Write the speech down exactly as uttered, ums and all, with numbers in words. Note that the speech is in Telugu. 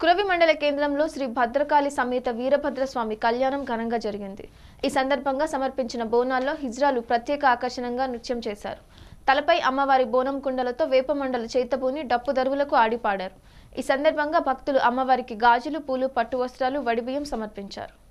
కురవి మండల కేంద్రంలో శ్రీ భద్రకాళి సమేత వీరభద్రస్వామి కళ్యాణం ఘనంగా జరిగింది। ఈ సందర్భంగా సమర్పించిన బోనాల్లో హిజ్రాలు ప్రత్యేక ఆకర్షణంగా నృత్యం చేశారు। తలపై అమ్మవారి బోనం కుండలతో వేపమండల చేతబూని డప్పు దరువులకు ఆడిపాడారు। ఈ సందర్భంగా భక్తులు అమ్మవారికి గాజులు, పూలు, పట్టు వస్త్రాలు, వడిబియ్యం సమర్పించారు।